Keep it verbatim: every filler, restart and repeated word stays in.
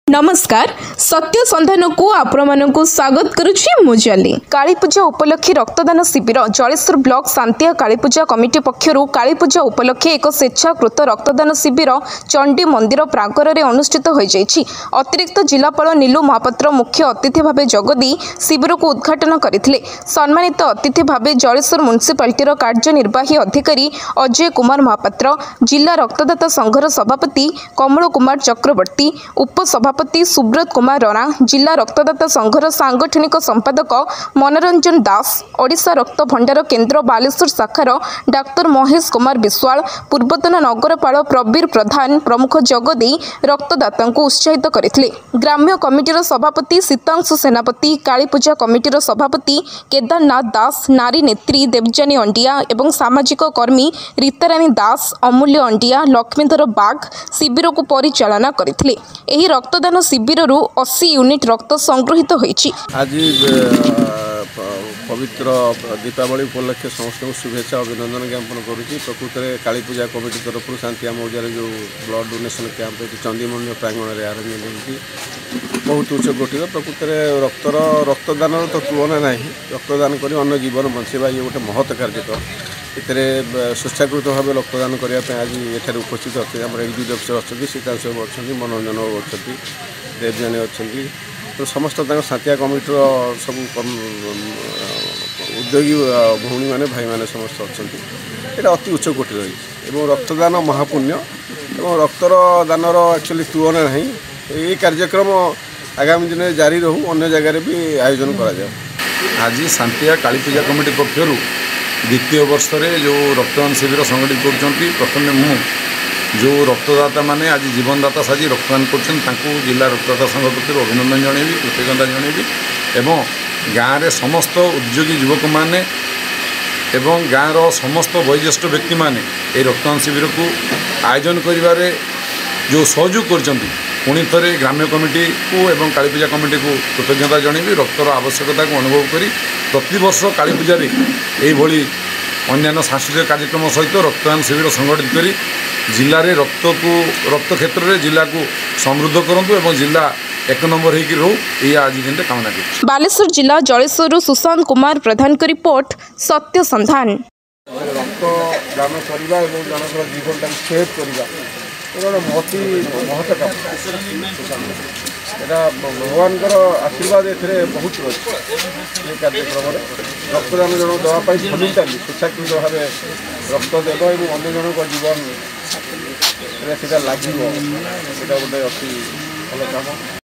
नमस्कार सत्य संधान को आपण को स्वागत करुछि मुजली कालीपूजा उपलक्षे रक्तदान शिविर जलेश्वर ब्लॉक शांतिया कालीपूजा कमिटी पक्षरु कालीपूजा उपलक्षे एक स्वेच्छाकृत रक्तदान शिविर चंडी मंदिर प्रांगण में अनुष्ठित हो जाइछि। अतिरिक्त जिलापाल नीलू महापात्र मुख्य अतिथि भाव जगदी शिविर को उद्घाटन करथिले। सम्मानित अतिथि भाव जलेश्वर म्युनिसिपालिटीर कार्यनिर्वाही अधिकारी अजय कुमार महापात्र, जिला रक्तदाता संघर सभापति कमल कुमार चक्रवर्ती, उपसभापति सुब्रत कुमार राणा, जिला रक्तदाता संघर सांगठनिक संपादक मनोरंजन दास, ओडिशा रक्त भंडार केन्द्र बालेश्वर शाखार डाक्टर महेश कुमार विश्वाल, पूर्वतन नगरपाल प्रवीर प्रधान प्रमुख जगदी रक्तदाता को उत्साहित करथिले। ग्राम्य कमिटीर सभापति सीतांशु सेनापति, कालीपूजा कमिटीर सभापति केदारनाथ दास, नारी नेत्री देवजानी अंडिया एवं सामाजिक कर्मी रीताराणी दास, अमूल्य अंडिया, लक्ष्मीधर बाग शिविर को परिचालना करथिले। एही रक्तदान शिविर अस्सी यूनिट रक्त संग्रहित होइछि। आज पवित्र दीपावली उपलक्षे समस्त शुभेच्छा अभिनंदन ज्ञापन करुच्ची। प्रकृत में कालीपूजा कमिटी तरफ शांतिया मौजार जो ब्लड डोनेशन कैंप चंडी मंदिर प्रांगण में आरंभ होती बहुत उच्च कोटिर। प्रकृत में रक्तर रक्तदान तो तुलना ना, रक्तदान कर अन्य जीवन बचाइबा ये गोटे महत् कार्यक्रम। एथे स्वेच्छाकृत भाव रक्तदान करने आज ये उपस्थित अच्छे आम एग्जीक्यूटिव अफिसर अच्छा, सीतांश बाबू अच्छा, मनोरंजन बाबू अच्छा, देवजानी अच्छा, तो समस्त शांतिया कमिटर सब उद्योगी भौणी मैंने भाई मैंने समस्त अच्छा। यहाँ अति उच्च कोटि रही रक्तदान महापुण्य और रक्तर दानर एक्चुअली तुलना ना। ये कार्यक्रम आगामी दिन में जारी रहू, अन्य जगह भी आयोजन करा। आज शांतिया कालीपूजा कमिटी पक्षर द्वितीय वर्ष में जो रक्तदान शिविर संगठित कर प्रथम मु जो रक्तदाता माने आज जीवनदाता साजी रक्तदान कर जिला रक्तदाता संघ पक्ष अभिनंदन जनइबी, कृतज्ञता जनइबी एवं गाँव में समस्त उद्योगी युवक मैंने एवं गाँव समस्त वयोज्येष्ठ व्यक्ति मैंने ये रक्तदान शिविर को आयोजन करिबारे जो सहयोग कर पुणी थे ग्राम्य कमिटी को एवं कालीपूजा कमिटी को कृतज्ञता जनइबी। रक्तर आवश्यकता को अनुभव करी प्रतिवर्ष कालीपूजा यही अन्य सांस्कृतिक कार्यक्रम सहित रक्तदान शिविर संगठित करी जिले में रक्त को रक्त क्षेत्र में जिला को समृद्ध करूँ एवं जिला एक नंबर होकर रो ये आज दिन कामना कर। बालेश्वर जिला जलेश्वर सुशांत कुमार प्रधान की रिपोर्ट सत्य संधान। रक्तदान करवा जनकर जीवन टाइम सेव करवा महती महत्व काम यहाँ भगवान आशीर्वाद ए बहुत अच्छे कार्यक्रम रक्तदान जन देवाई भलुंटाली स्वेच्छाकृत भाव रक्त देव और अन्य जनक जीवन लगे गोटे अति भल कम।